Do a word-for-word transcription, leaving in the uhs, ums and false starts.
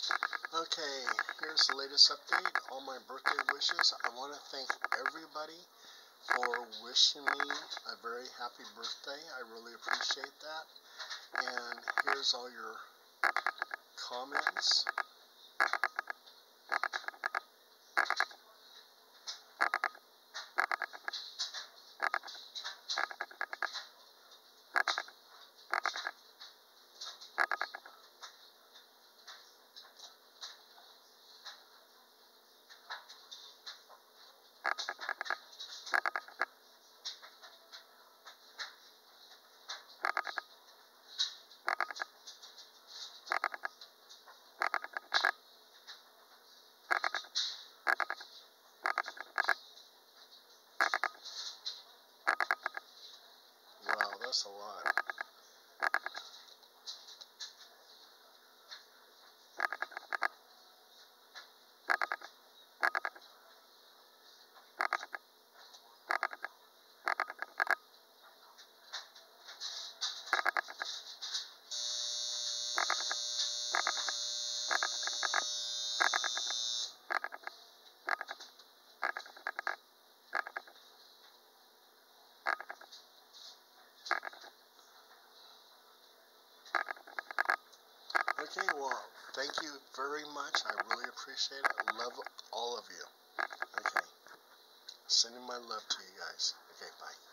Okay, here's the latest update on my birthday wishes. I want to thank everybody for wishing me a very happy birthday. I really appreciate that. And here's all your comments. Wow, that's a lot. Okay, well, thank you very much. I really appreciate it. Love all of you. Okay. Sending my love to you guys. Okay, bye.